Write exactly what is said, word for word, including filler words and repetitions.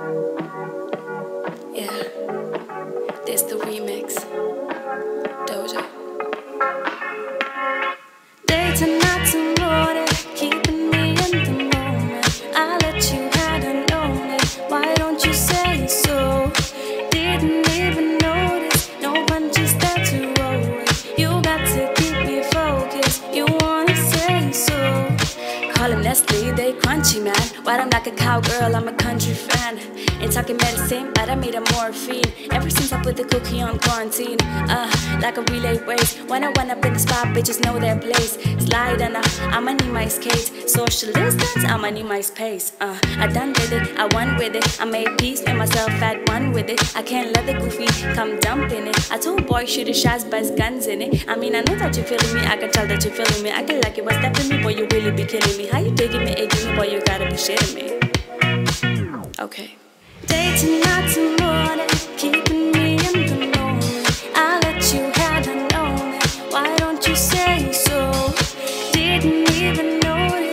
Yeah, this the remix. Doja. Days and nights and morning, keeping me in the moment. I let you had I known it. Why don't you say so? Didn't even notice. No punches there to roll with. You got to keep me focused. You wanna say so? Call him Nestle, they crunchy man. While I'm like a cowgirl, I'm a country fan. Ain't talking medicine, but I made a morphine. Ever since I put the cookie on quarantine, uh, like a relay race. When I run up in the spot, bitches know their place. Slide on up, I'ma need my skates. Social distance, I'ma need my space. Uh, I done with it, I won with it. I made peace, made myself at one with it. I can't let the goofy come dump in it. I told boy shoot the shots, bust guns in it. I mean, I know that you're feeling me, I can tell that you're feeling me. I can like it, what's that for me, boy, you really be killing me. How you digging me, egging me, boy, you gotta be shitting me. Okay. Day to night to morning, keeping me in the moment. I let you had I known it. Why don't you say so? Didn't even know it.